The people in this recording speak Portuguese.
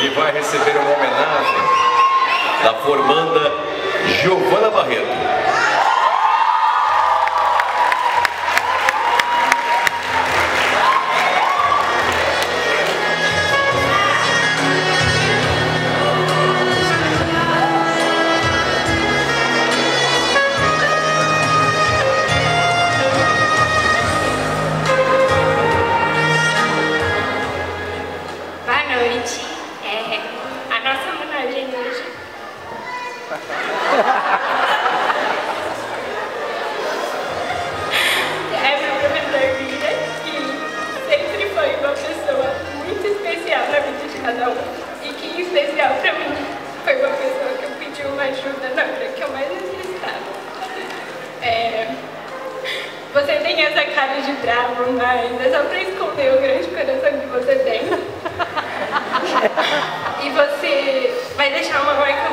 que vai receber uma homenagem da formanda Giovana Barreto. A nossa homenagem hoje é meu professor Vira, que sempre foi uma pessoa muito especial na vida de cada um e que, em especial para mim, foi uma pessoa que eu pedi uma ajuda na hora que eu mais necessitava. Você tem essa cara de bravo, mas é só para esconder o grande coração que você tem. E você vai deixar uma marca